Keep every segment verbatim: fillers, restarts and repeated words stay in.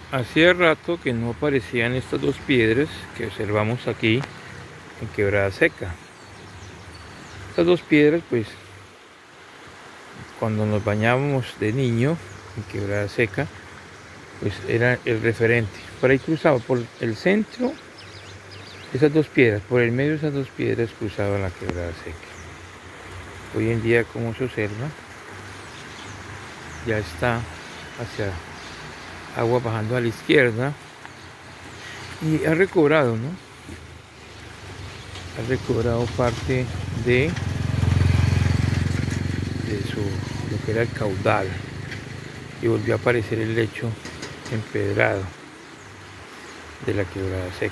Hacía rato que no aparecían estas dos piedras que observamos aquí en Quebrada Seca. Estas dos piedras, pues, cuando nos bañábamos de niño en Quebrada Seca, pues era el referente. Por ahí cruzaba, por el centro, esas dos piedras, por el medio de esas dos piedras cruzaba la Quebrada Seca. Hoy en día, como se observa, ya está hacia agua bajando a la izquierda y ha recobrado, ¿no? Ha recobrado parte de, de su, lo que era el caudal, y volvió a aparecer el lecho empedrado de la Quebrada Seca.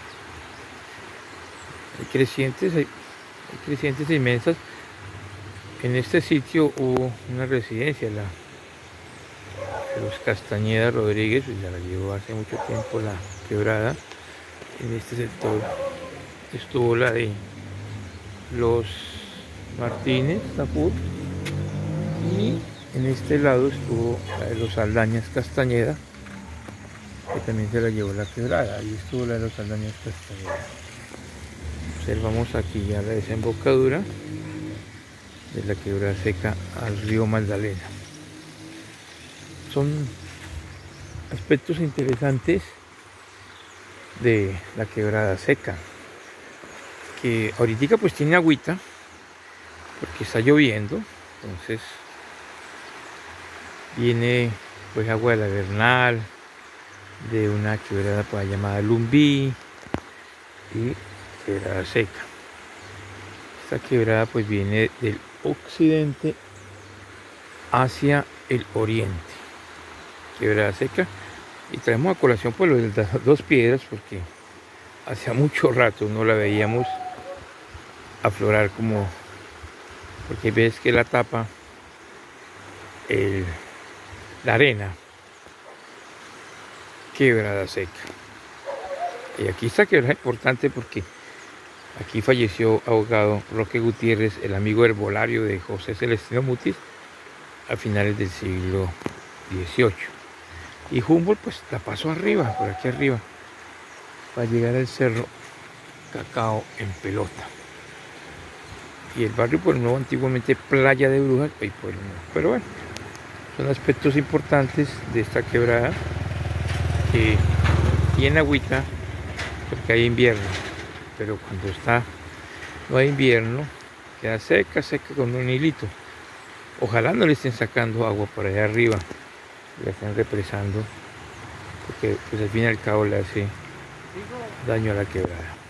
Hay crecientes, hay, hay crecientes inmensas. En este sitio hubo una residencia, la los Castañeda Rodríguez, pues ya la llevó hace mucho tiempo la quebrada. En este sector estuvo la de los Martínez Tafur, y en este lado estuvo la de los Saldañas Castañeda, que también se la llevó la quebrada. Ahí estuvo la de los Saldañas Castañeda. Observamos aquí ya la desembocadura de la Quebrada Seca al río Magdalena. Son aspectos interesantes de la Quebrada Seca, que ahorita pues tiene agüita porque está lloviendo, entonces viene pues agua de la Bernal, de una quebrada pues llamada Lumbí y Quebrada Seca. Esta quebrada pues viene del occidente hacia el oriente, Quebrada Seca, y traemos a colación pues lo de las dos piedras porque hacía mucho rato no la veíamos aflorar, como porque ves que la tapa el, la arena. Quebrada Seca. Y aquí está quebrada importante porque aquí falleció ahogado Roque Gutiérrez, el amigo herbolario de José Celestino Mutis, a finales del siglo dieciocho. Y Humboldt pues la pasó arriba, por aquí arriba, para llegar al cerro Cacao en pelota. Y el barrio Pueblo Nuevo, antiguamente Playa de Brujas, hoy Pueblo Nuevo. Pero bueno, son aspectos importantes de esta quebrada, que tiene agüita porque hay invierno, pero cuando está no hay invierno queda seca, seca con un hilito. Ojalá no le estén sacando agua por allá arriba, le están represando, porque pues al fin y al cabo le hace daño a la quebrada.